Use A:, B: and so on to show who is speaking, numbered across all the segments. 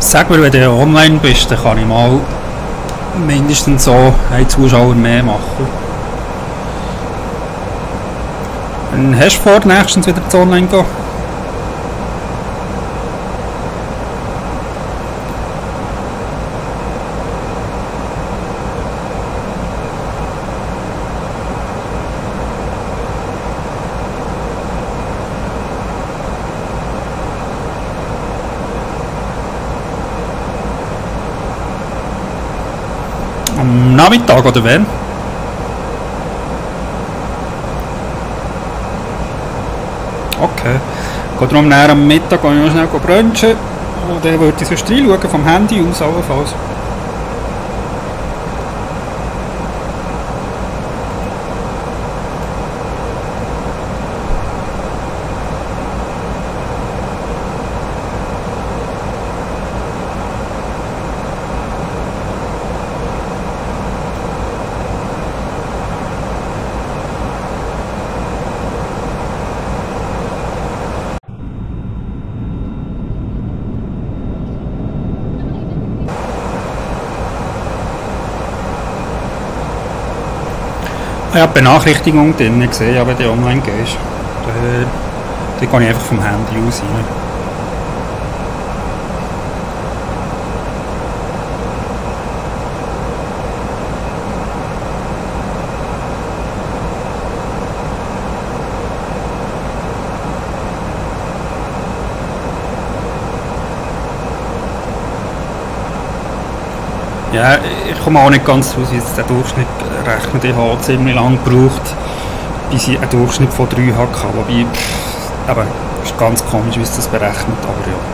A: Sag mir, wenn du online bist, dann kann ich mal mindestens so einen Zuschauer mehr machen. Dann hast du vor, nächstens wieder zu online gehen? Am Nachmittag oder wann? Okay. Geht darum, nachher am Mittag gehe ich noch schnell brunchen und dann würde ich sonst reinschauen, vom Handy aus allenfalls. Ich habe Benachrichtigung drin gesehen, ja, wenn du online gehst. Da gehe ich einfach vom Handy aus rein. Ja, ich komme auch nicht ganz raus, wie jetzt der Durchschnitt rechnet. Ich habe ziemlich lange gebraucht, bis ich einen Durchschnitt von 3 hatte. Wobei, aber es ist ganz komisch, wie es das berechnet, aber ja.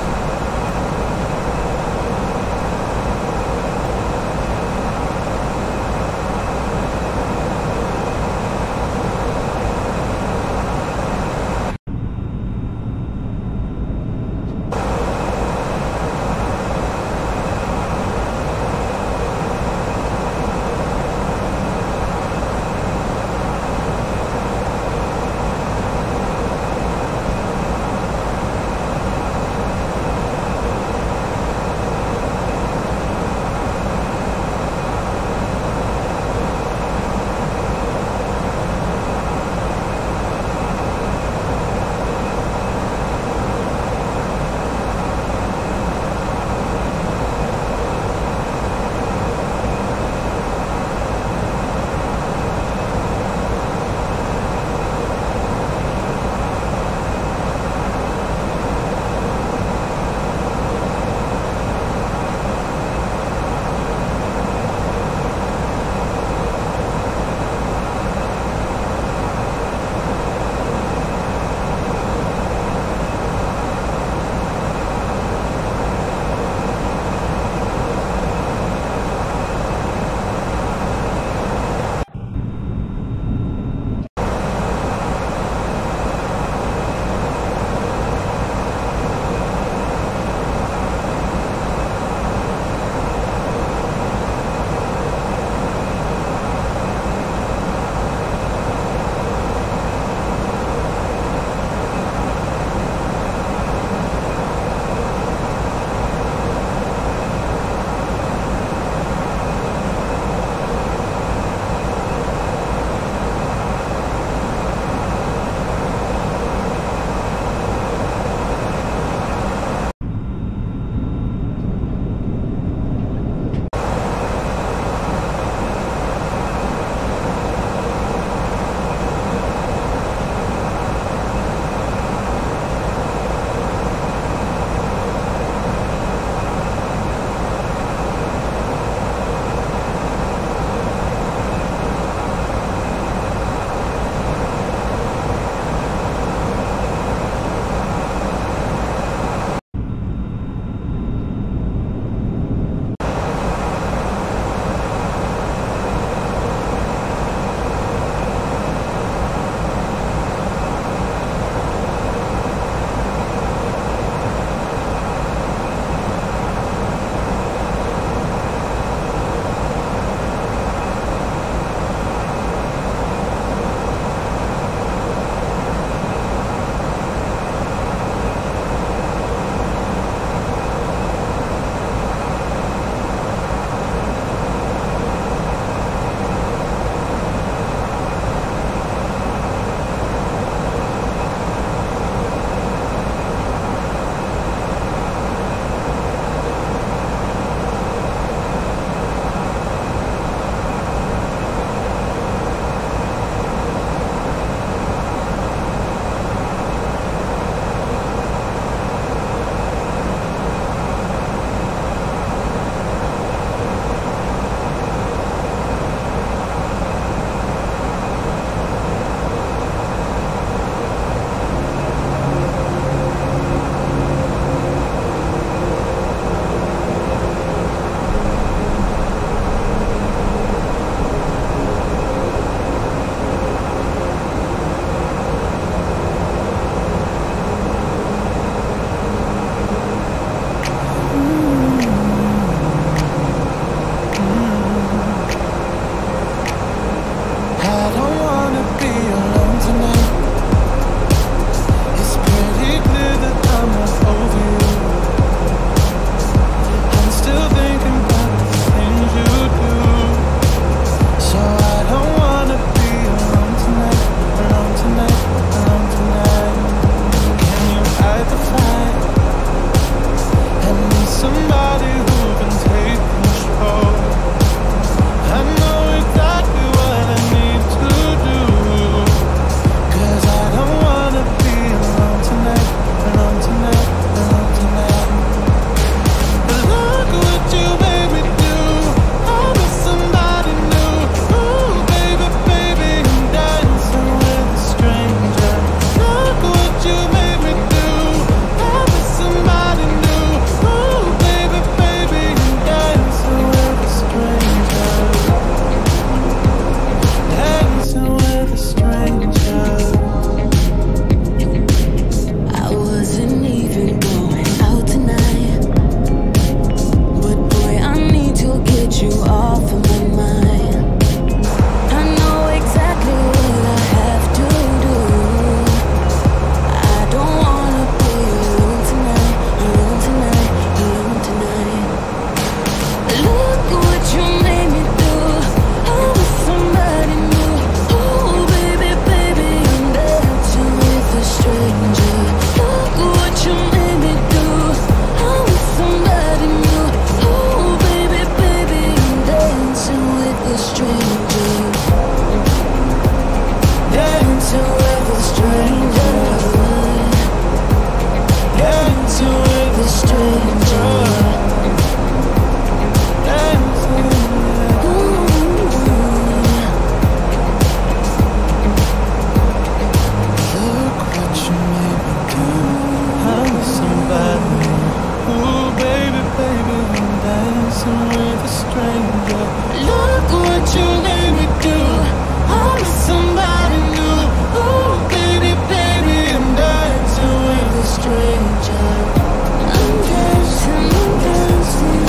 B: stranger. Look what you made me do. I'm with somebody new. Ooh, baby, baby, I'm dancing with a stranger. I'm dancing, I'm dancing.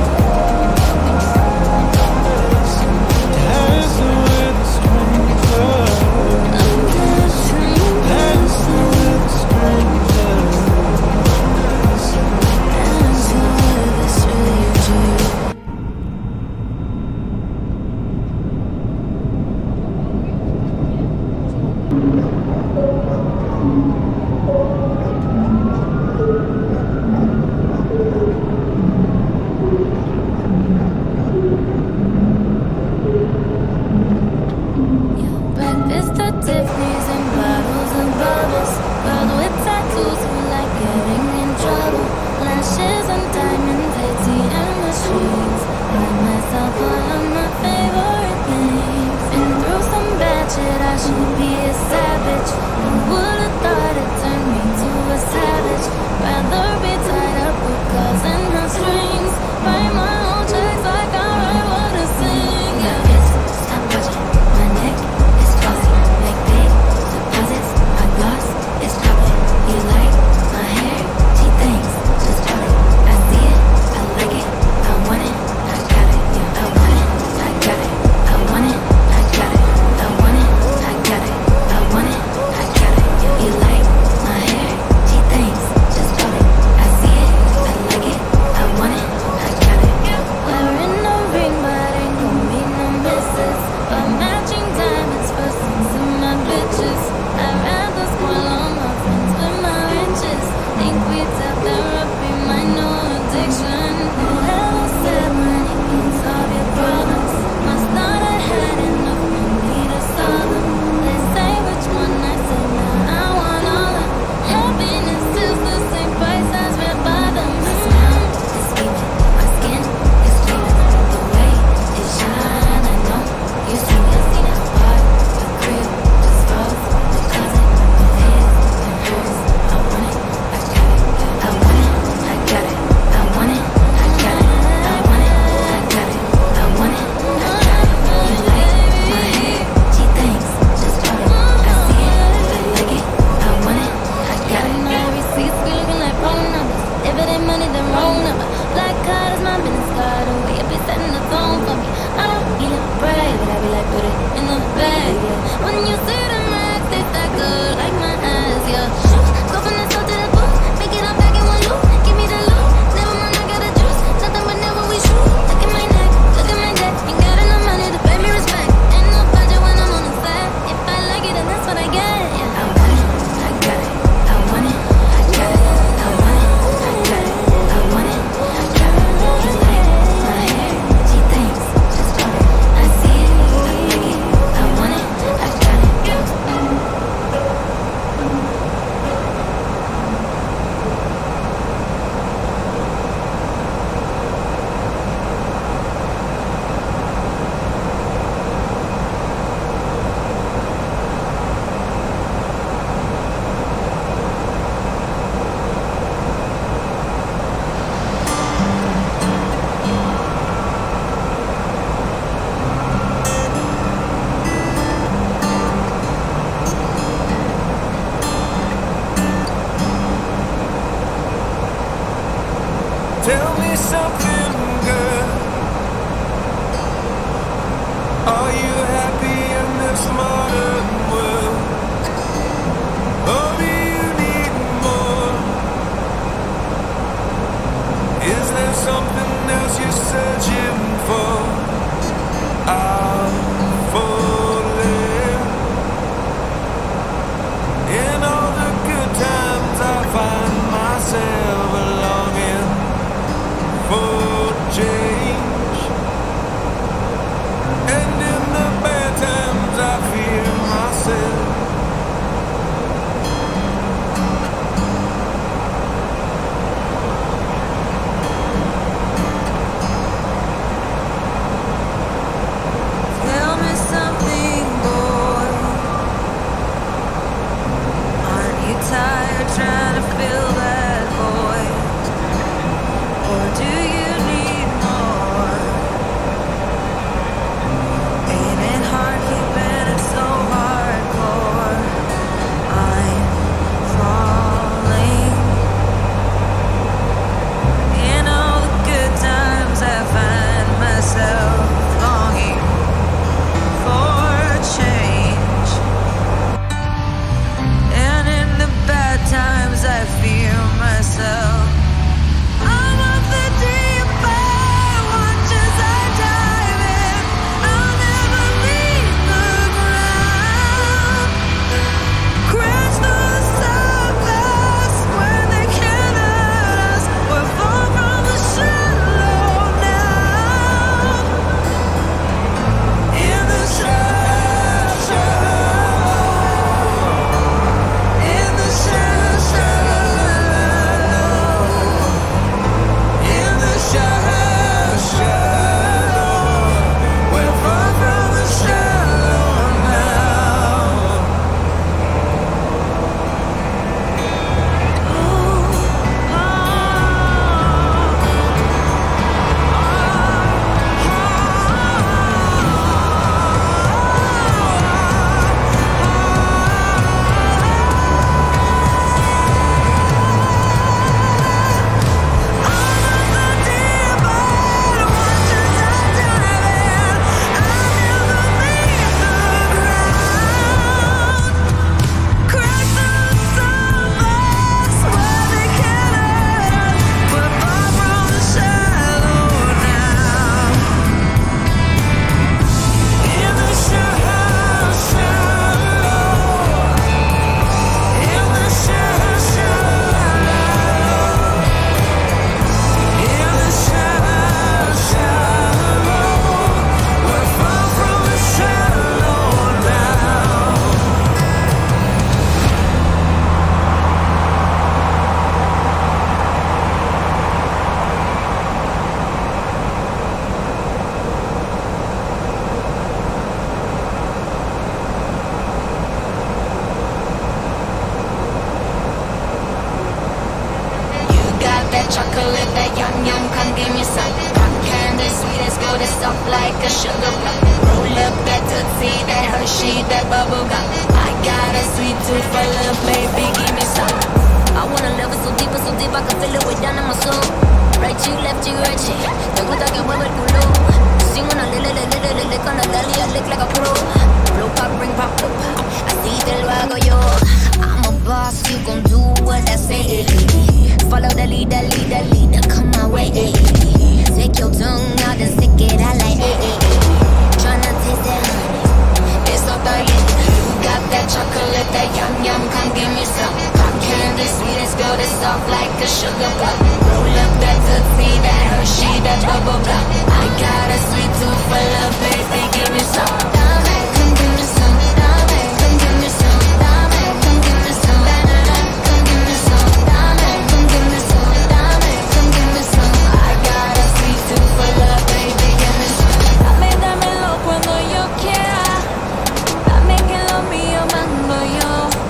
B: Dancing with a stranger. I'm dancing, dancing with a stranger. Dancing with a stranger. Breakfast at Tiffany's and bottles of bubbles. Girls with tattoos who like getting in trouble. Lashes and diamonds, ATM machines. Buy myself all of my favorite things. Been through some bad shit, I should be a savage. Who would've thought it turned me to a savage? Rather be tied up with calls and no strings. Write my own checks like I write what I sing. Yeah, it's stop watching my neck. It's glossy, make big deposits. My gloss is chocolate. You like my hair? She thinks just drop it. I see it, I like it, I want it, I got it. Yeah, I want it, I got it. I want it, I got it. I want it, I got it. I want it, I got it. You like my hair? She thinks just drop it. I see it, I like it, I want it, I got it. Wearing no ring, but ain't gon' be no misses. But matching diamonds for some of my bitches. I'd rather spoil all my friends with my riches. Think we tell therapy, my new addiction. Whoever said money can solve your problems must not have had enough money to solve them. They say which one I say now. I want all of happiness is the same price as red bottoms. My smile is scheming, my skin is gleaming. The way it shine, I know you see me. I bought a crib just for the closet of his and hers. I want it, I got it. I want it, I got it. I want it, I got it. I want it, I got it. I want it, I got it. You like my hair? She thinks just drop it. I see it, I like it. I want it, I got it. My receipts be looking like phone numbers. If it ain't money, then wrong number. Black card is my business card. The way it be setting the phone for me. I don't eat it, pray, but I be like, put it in the bag, yeah. When you see the max, they stack good like my eyes, yeah. Go from the soul to the booth, make it all back in one loop. Give me the loot, never mind, I got a juice. Nothing but never we shoot. Look at my neck, look at my neck. Ain't got enough money to pay me respect. Ain't no budget when I'm on the set. If I like it, then that's what I get, yeah. I want it, I got it. I want it, I got it. I want it, I got it. I want it, I got it. You like my hair? She thinks just drop it. I see it, I like it. I want it, I got it.
C: Tell me something, girl. Are you happy in this modern world? Or do you need more? Is there something else you're searching for? I'm falling. In all the good times I find myself longing for change, and in the bad times I fear
B: soft like a sugar plum. Roll up that tootsie, that Hershey, that bubble gum. I got a sweet tooth for love, baby, give me some. I wanna love it so deep I can feel it way down in my soul. Right cheek, left cheek, right cheek. Te gusta que mueva el culo. Sing una le con la Dalia, lick like a pro. Blow pop, ring pop, blow pop. Así te lo hago yo. I'm a boss, you gon' do what I say. Follow the leader, come my way. Take your tongue out and stick it out like tryna taste that honey. It's so dirty. You got that chocolate, that yum yum, come give me some. Pop candy, sweetest girl, that's soft like a sugar plum. Roll up that tootsie, that Hershey, that bubble gum. I got a sweet tooth for love, baby, give me some. Dame, come give me some. Dame, come give me some. Dame, come give me some. Come give me some. Dame, come give me some. Dame, come give me some. I got a sweet tooth for love, baby, give me some. Dámelo cuando yo quiera. Dame que lo mío mando yo.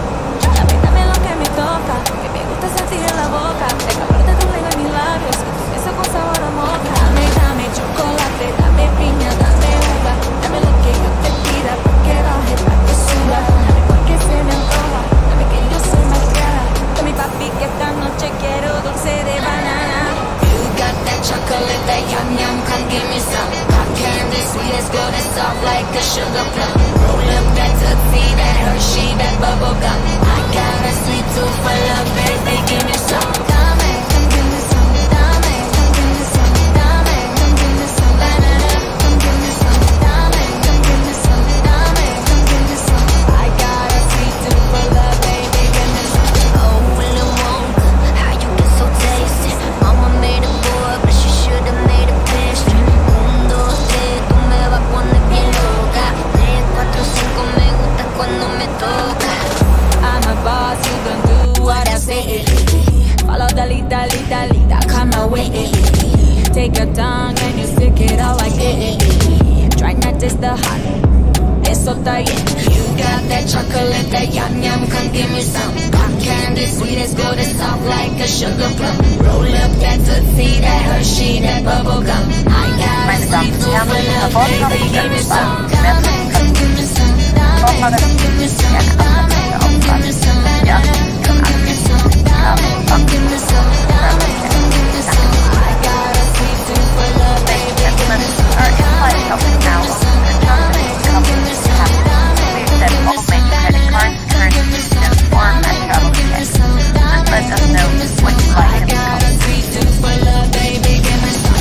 B: Dame lo que me toca, que me gusta sentir en la boca. De calor de tu lengua en mis labios, que tu beso con sabor a moca. Dame chocolate, dame piña, dame uva. Dame lo que yo te pida, porque baje pa' que suba. Dame porque se me antoja, dame que yo soy más cara. Dame papi que esta noche quiero dulce de banana. You got that chocolate, that yum yum, come give me some. Pop candy, sweetest girl, that's soft like a sugar plum. Roll up that tootsie, that Hershey, that bubble gum. I got a sweet tooth for love, baby, give me some. Dame, come give me some. Dame, come give me some. Dame, come give me some. Banana, come give me some. Dame, come give me some. Dame, come give me some. I got a sweet tooth for love, baby, give me some. Oh, Willy Wonka, how you get so tasty? Mama made a boy, but she should've made a pastry. 1, 2, 3, tú me vas a poner bien loca. 3, 4, 5, me gusta cuando me toca. I'm a boss, you gon' do what I say. Follow the lead, come my way. Take your tongue and you stick it out like it. Try not to taste the honey, it's so tight. You got that chocolate, that yum yum, come give me some. Pop candy, sweetest girl, that's soft like a sugar plum. Roll up that tootsie, that Hershey, that bubble gum. I got a sweet tooth for love, baby, give me some. Dame, come give me some. Dame, come give me some. Dame, come give me some. Banana, come give me some. Dame, come give me some. Dame, come give me some. I got a sweet tooth for love, baby, give me some. Dame, come give me some. Dame, come give me some. Dame, come give me some. Credit cards, currency, or travel tickets. Just let us know what you like. I got a sweet tooth for love, baby, give me some.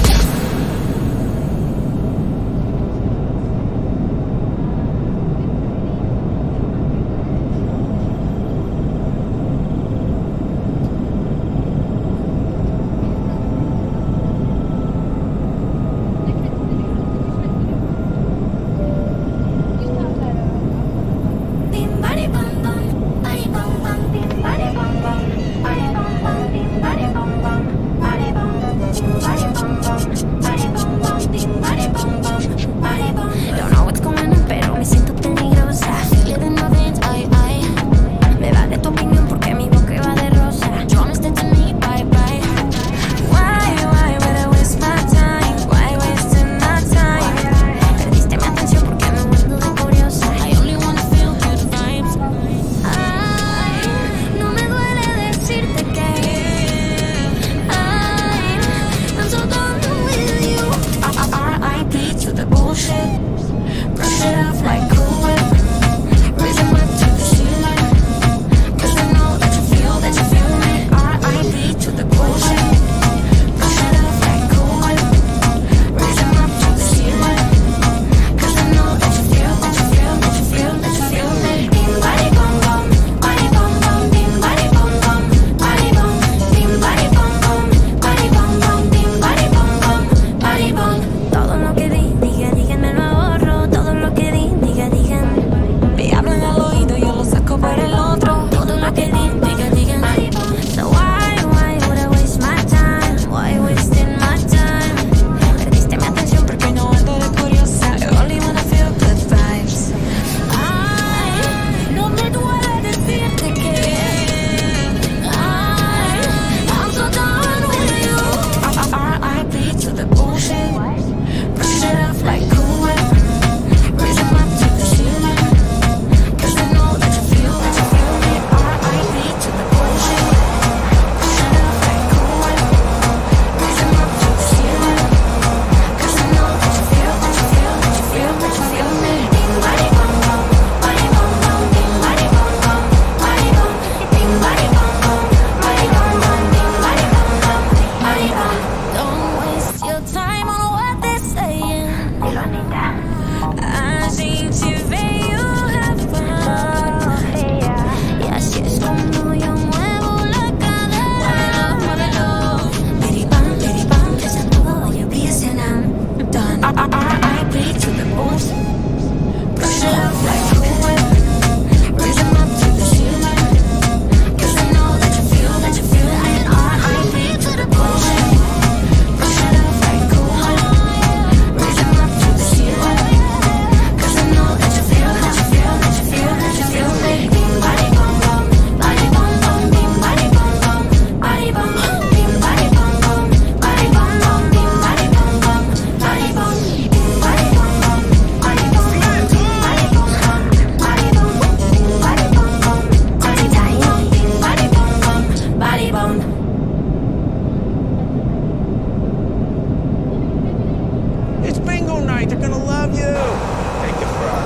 D: right. They're gonna love you. Take the frog.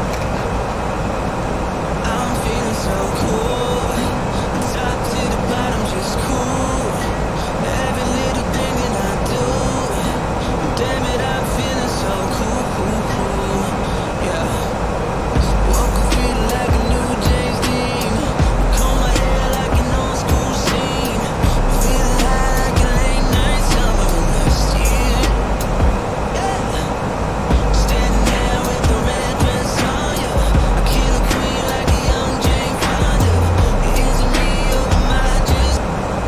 C: I'm feeling so cool. Top to the bottom, just cool. Every little thing that I do. Damn it, I'm feeling so cool, cool, cool. Yeah. Woke up feeling like a new James Dean. Comb my hair like an old school scene. Feeling high like a late night summer of last year. Yeah. Standing there with the red dress on you. A killer queen like a young Jane Fonda. Is it me or am I just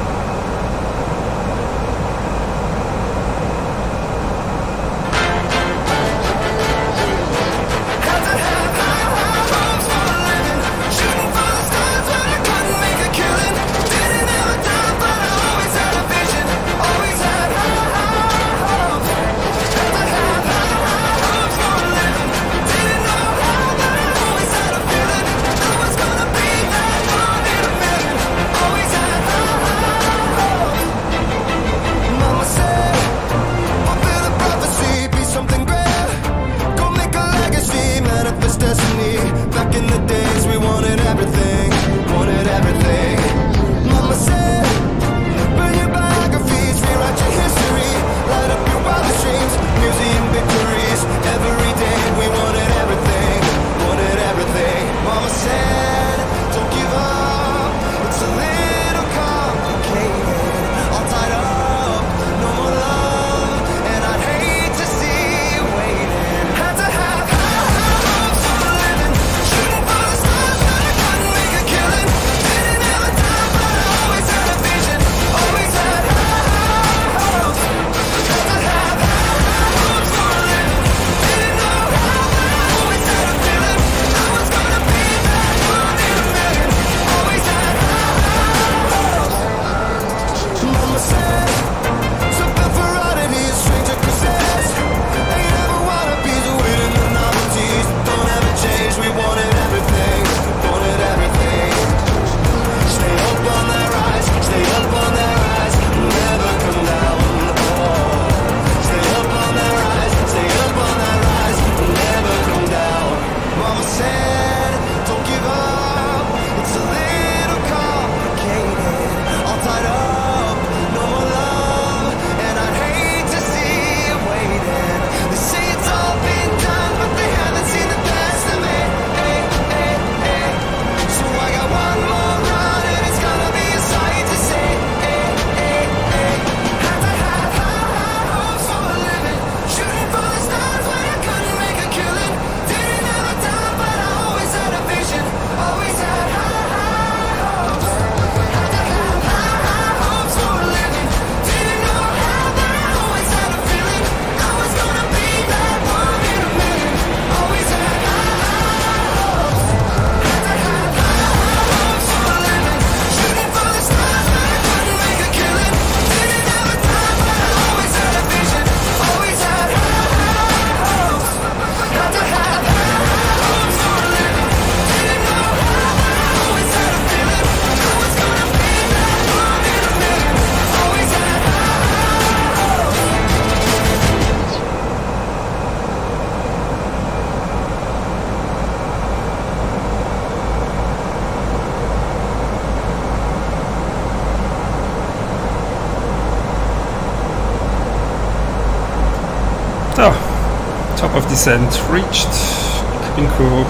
C: Mama said, fulfill the prophecy, be something great. Go make a legacy, manifest destiny. Back in the days we wanted everything, wanted everything. Mama said, burn your biographies, rewrite your history. Light up your wildest dreams, museum victories. Every day we wanted everything, wanted everything. Mama said, don't give up, it's a little complicated. All tied up, no more love, and I'd hate to see you waiting. Had to have high hopes for a living, shooting for the stars, but I couldn't make a killing. Didn't have a time, but I always had a vision, always had high hopes. Had to have high hopes for a living, didn't know how, but I always had a feeling I was gonna be that one in a million. Always had high hopes. Mama said, some fell for oddities, stranger crusades. Ain't ever wannabes, waiting the novelties. Don't ever change, we wanted everything, wanted everything. Stay up on that rise, stay up on that rise, never come down. Oh. Stay up on that rise, stay up on that rise, never come down. Mama said, don't give up, it's a little complicated. All tied up, no more love, and I'd hate to see you waiting. They say it's all been done, but they haven't seen the best of me. Hey, hey, hey. So I got one more run, and it's gonna be a sight to see. Hey, hey, hey. Had to have high hopes for a living, shooting for the stars when I couldn't make a killing. Didn't have a time, but I always had a vision, always had high hopes. Had to have high hopes for a living, didn't know how, but I always had a feeling I was gonna be that one in a million. Always had high hopes. Had to have high hopes for a living, shooting for the stars when I couldn't make a killing. Didn't have a time, but I always had a vision, always had high hopes. Had to have high hopes for a living, didn't know how, but I always had a feeling I was gonna be that one in a million. Always had high hopes.
A: So, top of descent reached. Cabin crew.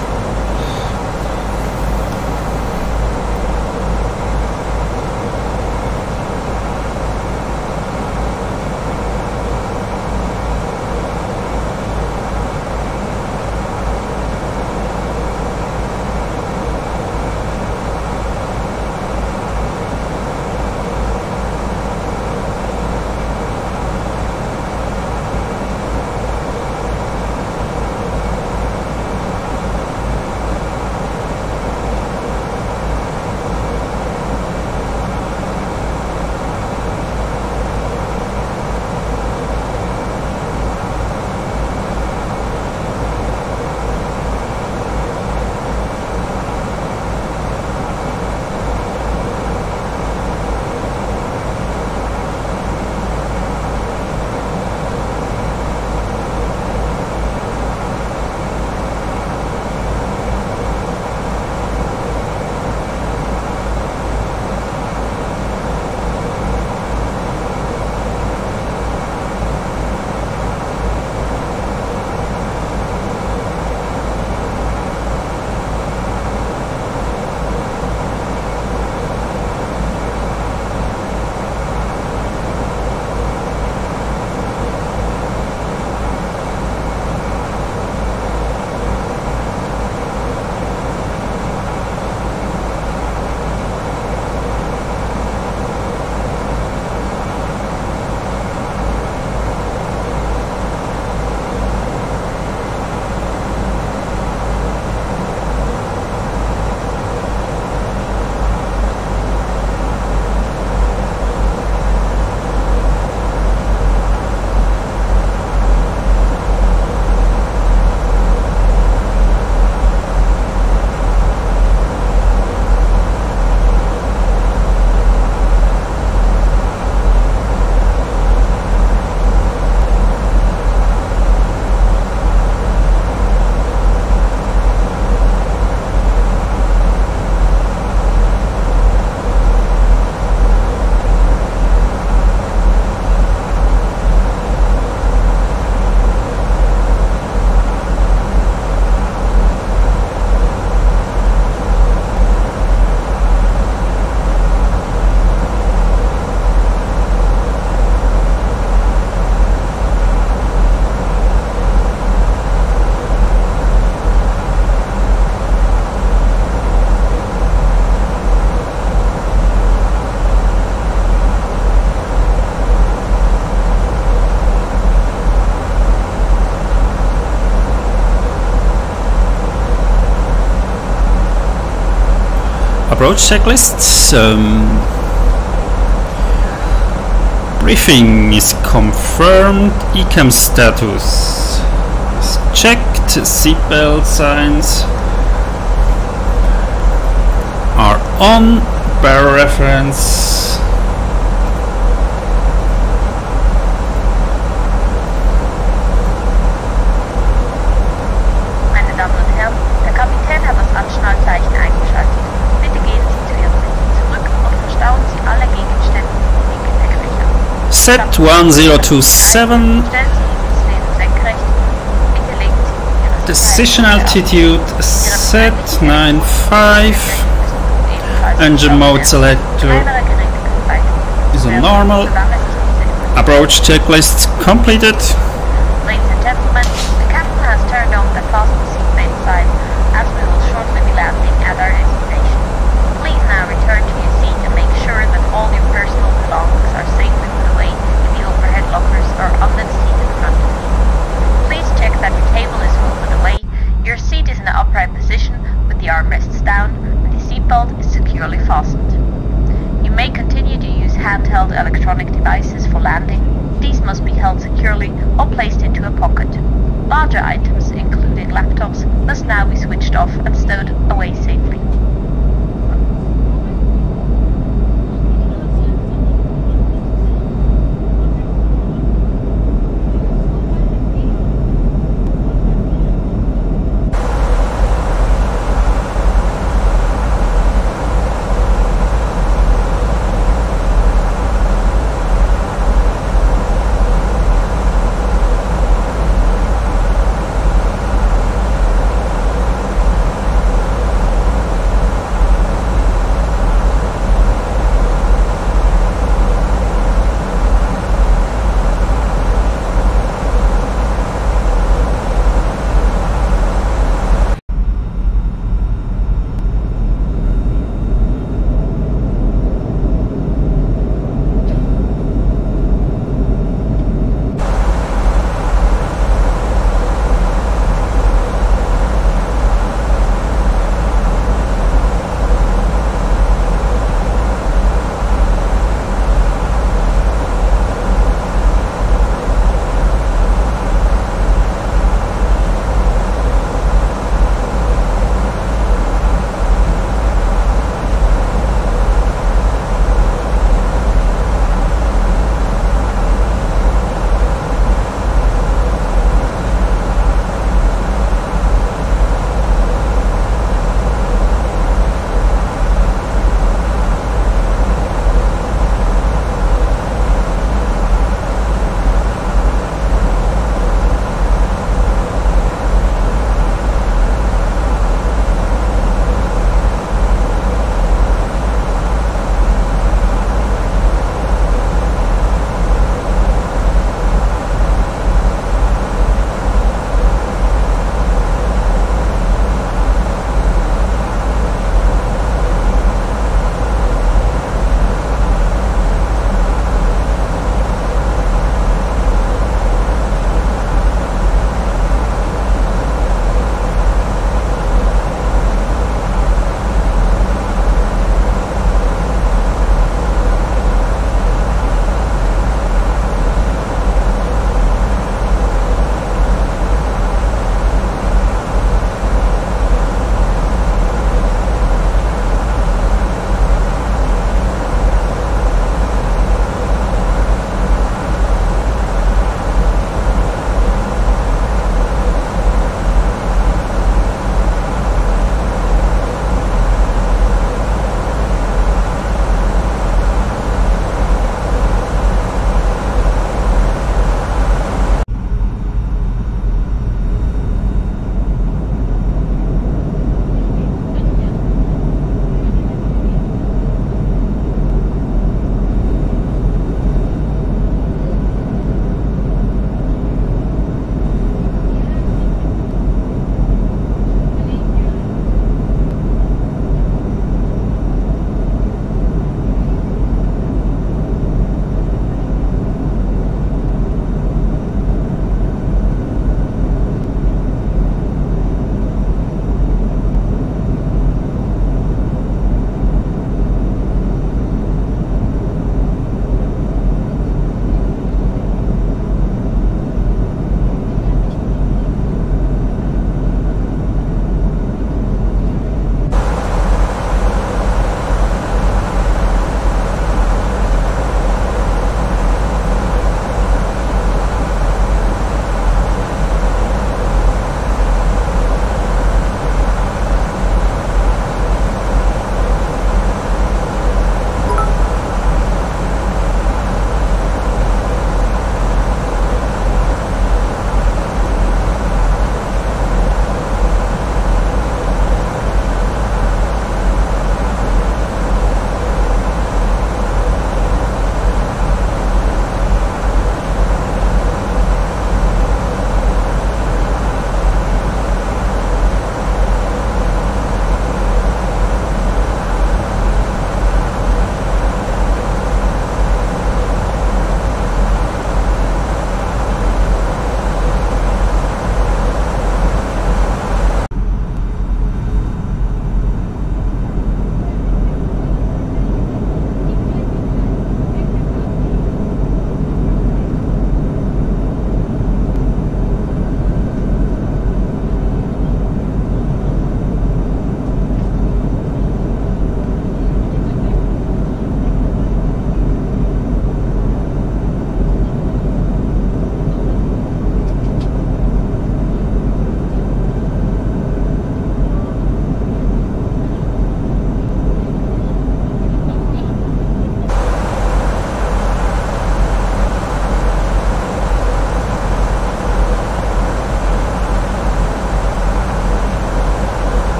A: approach checklist. Briefing is confirmed. ECAM status is checked. Seatbelt signs are on. Barrel reference.
E: Meine Damen und Herren, der Kapitän hat das Anschnallzeichen eingeschaltet. Bitte gehen Sie zu Ihren Sitzen zurück und verstauen Sie alle Gegenstände in den Gepäcklöchern.
A: Set 1027.
E: Stellen Sie die Sitzlehnen senkrecht. Bitte legen Sie Ihre
A: Decision
E: Sicherheitsbelege
A: altitude set 95. Engine mode selector is on normal. Approach checklist completed.
E: Ladies and gentlemen, the captain has turned on the fasten seatbelt sign as we will shortly be landing at our destination. Please now return to your seat and make sure that all your personal belongings are safely put away in the overhead lockers or under the seat in front of you. Please check that your table is well put away, your seat is in an upright position with the armrests down, and the seatbelt is securely fastened. You may continue to use handheld electronic devices for landing. These must be held securely or placed into a pocket. Larger items, including laptops, must now be switched off and stowed away safely.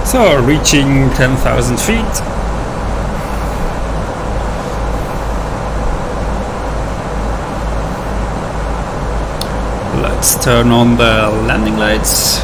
A: So, reaching 10,000 feet. Let's turn on the landing lights.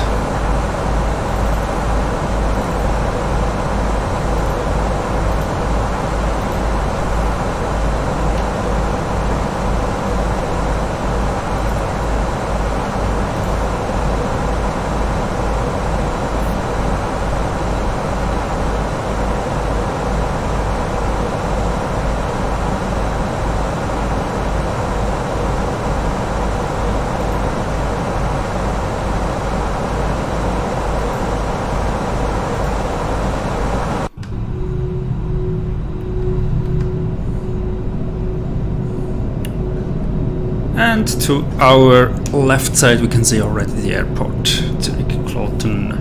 A: And to our left side we can see already the airport, Zurich Kloten.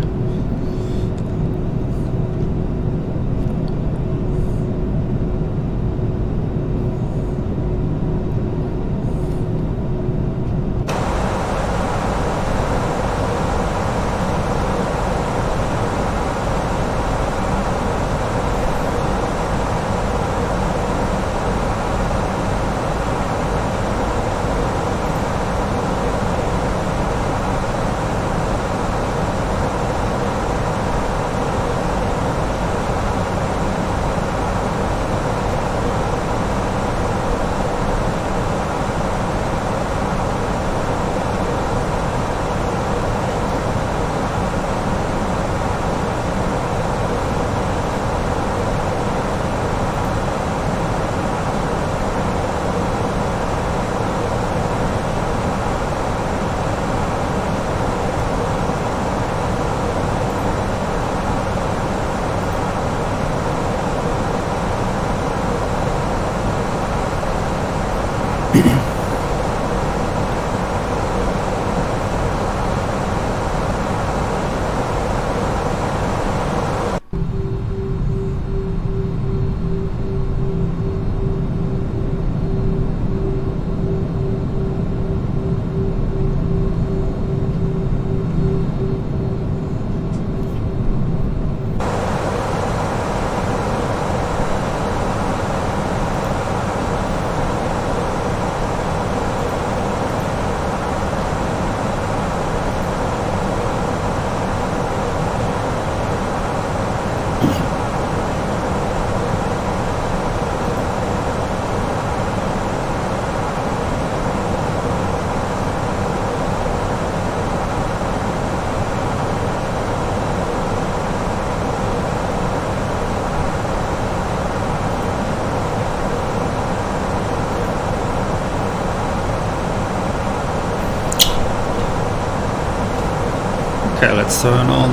A: Okay, let's turn on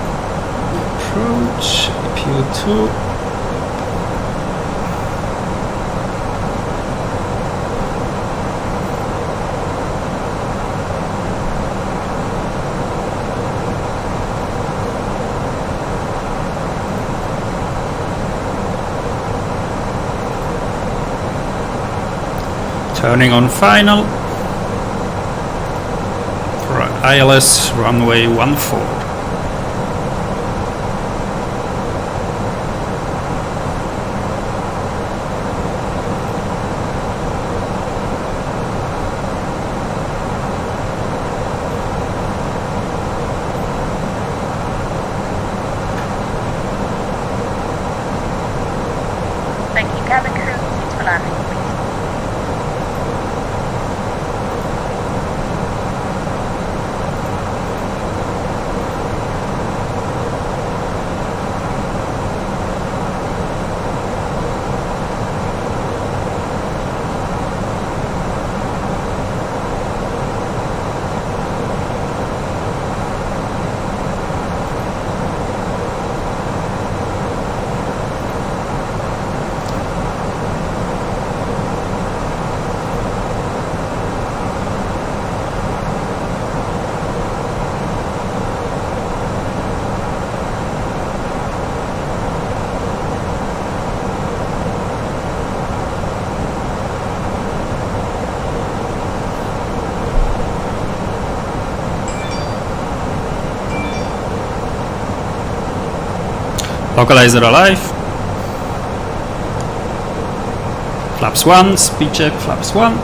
A: approach, APU2. Turning on final for ILS runway 14.
E: Thank you, cabin crew. Seats for landing, please.
A: Localizer alive. Flaps 1, speed check, flaps 1.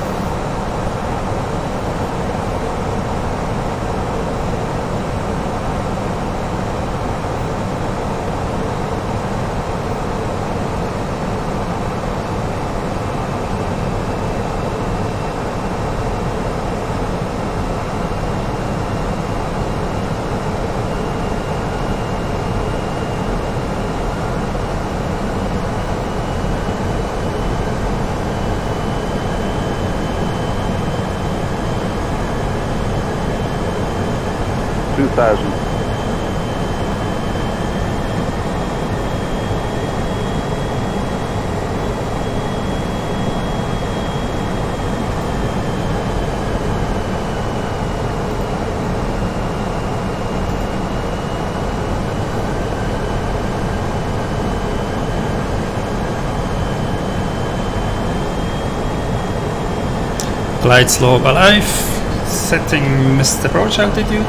A: Glide slope alive. Setting Mr. Approach altitude.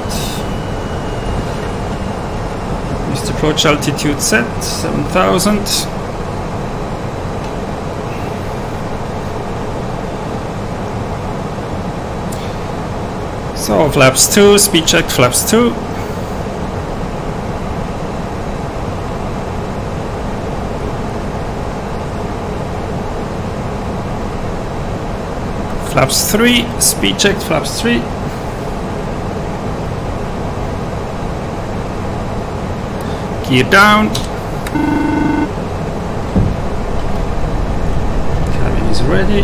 A: Mr. Approach altitude set 7,000. So flaps 2, speed check, flaps 2. Flaps 3, speed check, flaps 3. Gear down. Cabin is ready.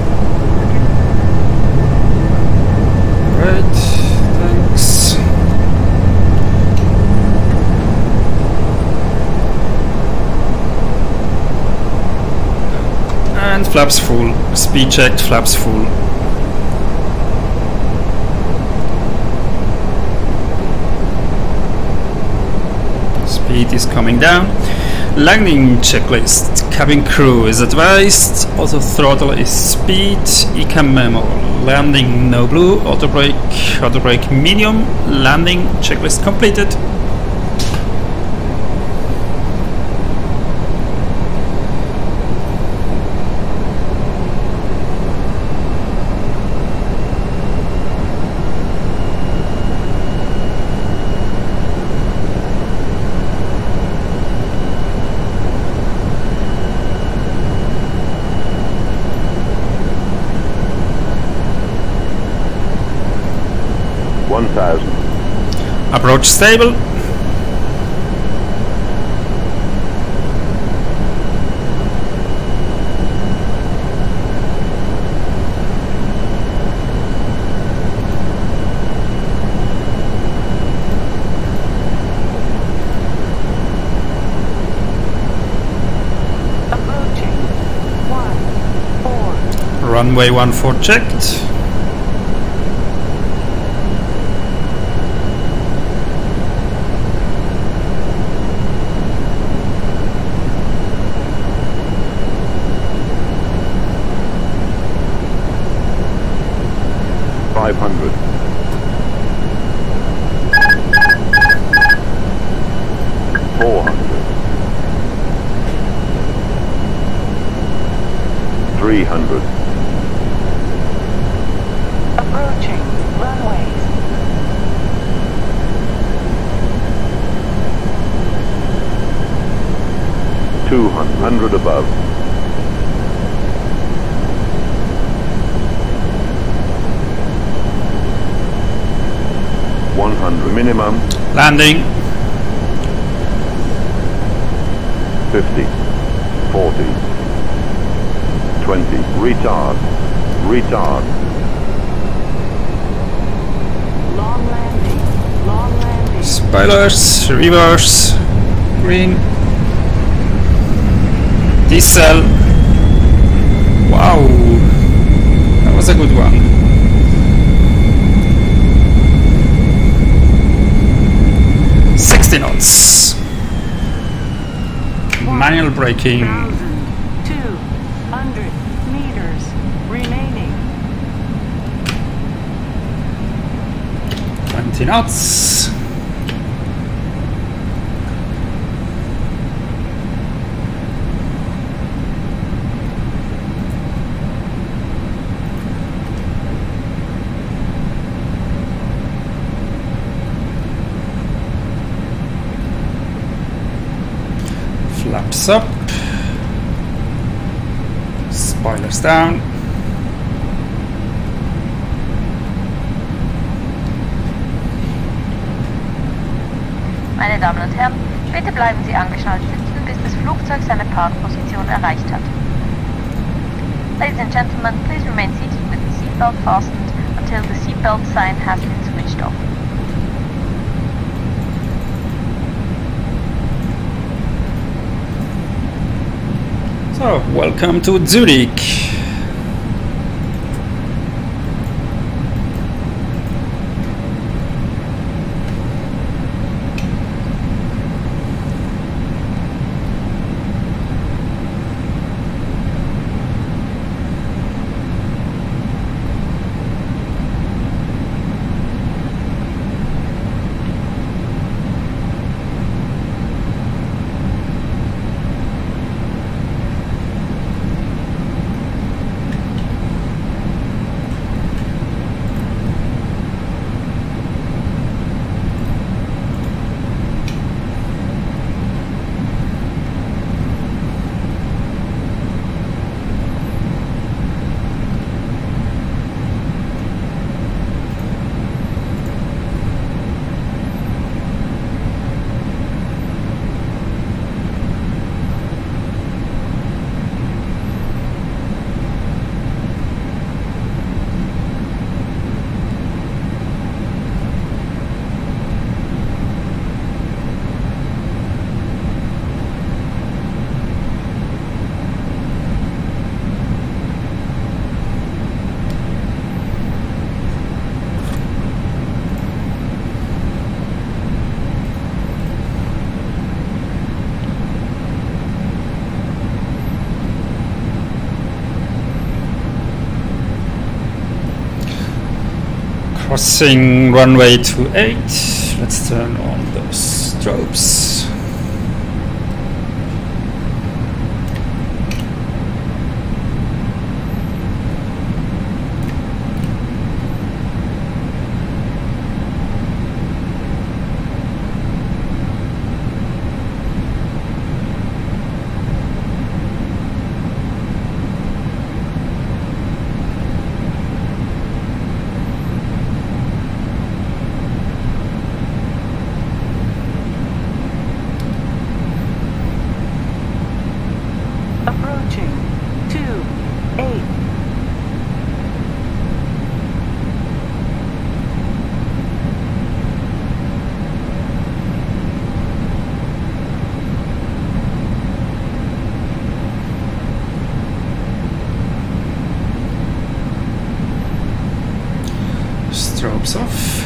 A: Right, thanks. And flaps full. Speed checked, flaps full. Speed is coming down. Landing checklist. Cabin crew is advised. Auto throttle is speed. ECAM memo. Landing no blue. Auto brake medium. Landing checklist completed. Approach stable.
F: Approaching 14.
A: Runway 14 checked.
F: Approaching runways.
G: 200 above. Minimum.
A: Landing.
G: 50, 40, 20, retard, retard.
F: Long landing, long landing.
A: Spoilers, reverse, green. Diesel. Wow, that was a good one. Knots. Manual braking.
F: 200 meters remaining.
A: 20 knots. Flaps up. Spoilers down.
E: Meine Damen und Herren, bitte bleiben Sie angeschnallt sitzen, bis das Flugzeug seine Parkposition erreicht hat. Ladies and gentlemen, please remain seated with the seatbelt fastened until the seatbelt sign has been switched off.
A: So, welcome to Zurich. Crossing runway 28. Let's turn on those strobes.
F: Approaching 28.
A: Strobes off.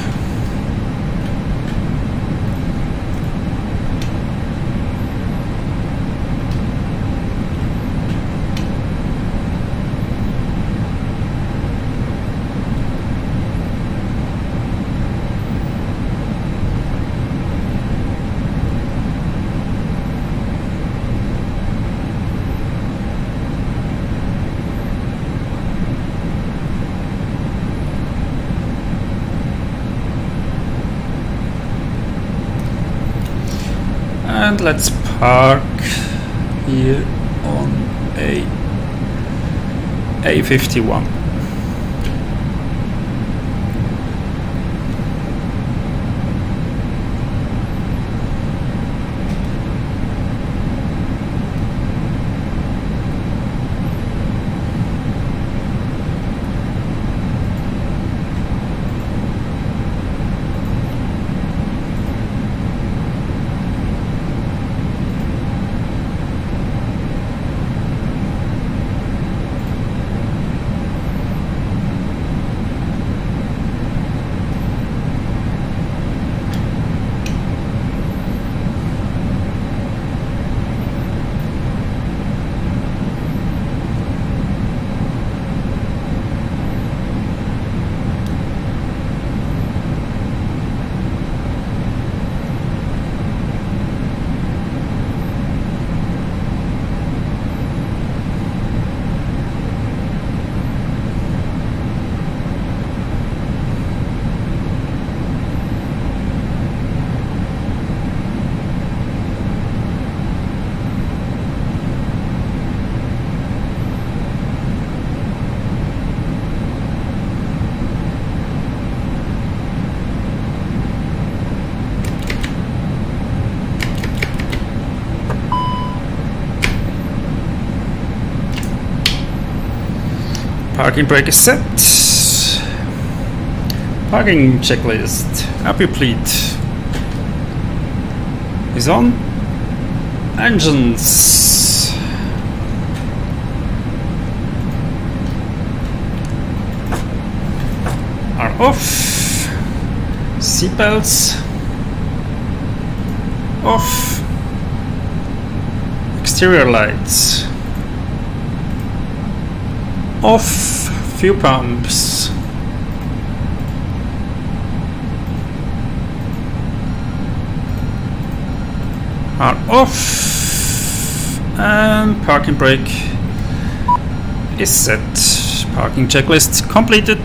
A: And let's park here on A51. Parking brake is set. Parking checklist. Appleplate is on. Engines. Are off. Seatbelts off. Exterior lights off. Fuel pumps are off, and parking brake is set. Parking checklist completed.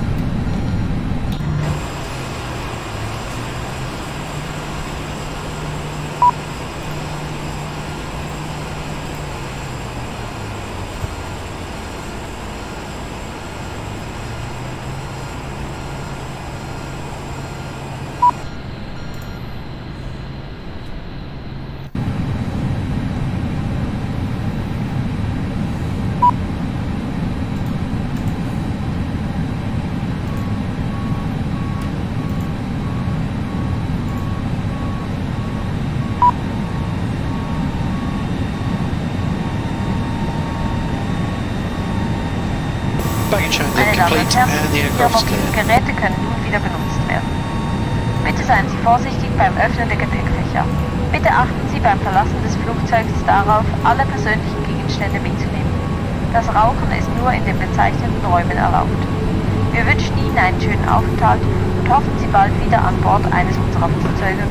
E: Meine Damen und Herren, Ihre mobilen Geräte können nun wieder benutzt werden. Bitte seien Sie vorsichtig beim Öffnen der Gepäckfächer. Bitte achten Sie beim Verlassen des Flugzeugs darauf, alle persönlichen Gegenstände mitzunehmen. Das Rauchen ist nur in den bezeichneten Räumen erlaubt. Wir wünschen Ihnen einen schönen Aufenthalt und hoffen, Sie bald wieder an Bord eines unserer Flugzeuge.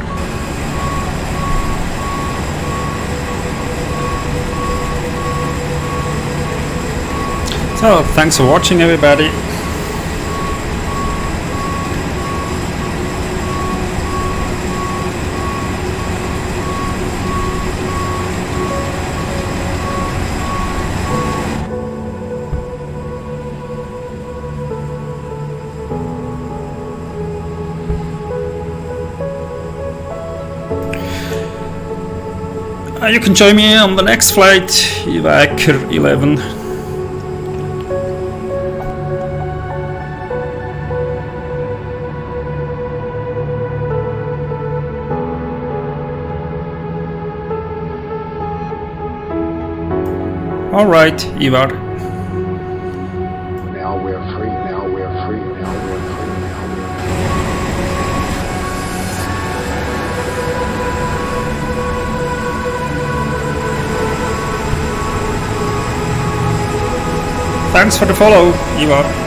A: So, thanks for watching, everybody. You can join me on the next flight, Evac 11. All right, Ivar.
H: Now we're free, now we're free, now we're free, now we're
A: Thanks for the follow, Ivar.